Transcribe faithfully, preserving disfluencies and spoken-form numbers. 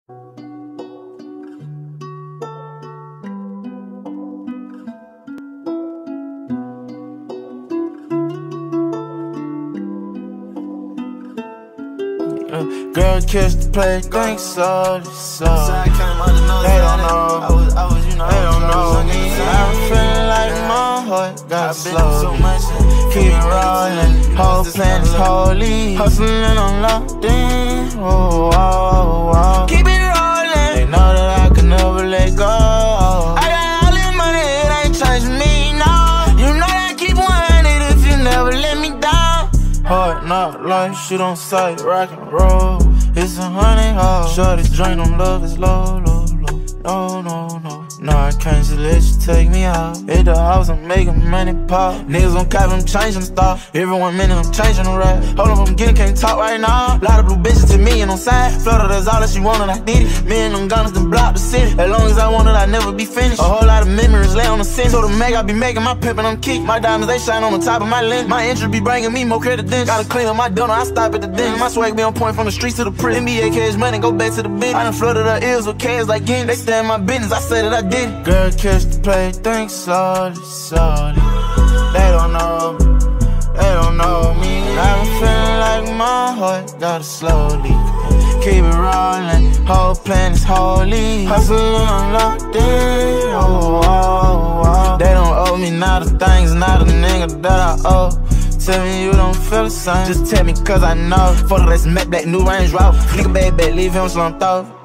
Girl, kiss the play, think so, so. They don't know, I was, I was, you know, they don't know me. I'm feeling like my heart got slow. Keep it rolling, whole plan is holy. Hustling, I'm locked in. Oh, oh, oh. Keep it rolling. They know that I can never let go. I got all this money, it ain't changing me, no. You know that I keep wanting if you never let me down. Hard knock life, shit on sight, rock and roll. It's a honey hole. Shorty drink on love is low, low, low. No, no, no. No, I can't just let you take me out. Hit the house, I'm making money pop. Niggas on cap, I'm changing the style. Every one minute, I'm changing the rap. Hold up, I'm getting, can't talk right now. Lot of blue bitches to me and on side. Florida, that's all that she wanted, I did it. Me and them gunners done blocked the city. As long as I wanted, I'd never be finished. A whole lot of memories lay on the scene. So the Meg, I be making my pimp and I'm kick. My diamonds, they shine on the top of my lens. My entry be bringing me more credit than gotta clean up my donor, I stop at the den. My swag be on point from the streets to the prison. N B A cash money, go back to the bin. I done flooded her ears with cash like Guinness. They stay in my business, I say that I did it. Girl, catch the play, think slowly, slowly. They don't know me, they don't know me. I'm feeling like my heart got a slow leak. Keep it rolling, whole plan is holy. Hustling, I'm locked in. Oh, oh, oh. They don't owe me not the things, not a nigga that I owe. Tell me you don't feel the same. Just tell me cause I know. Photo that's Mac Black, new Range Route. Nigga bad bad, leave him slumped off.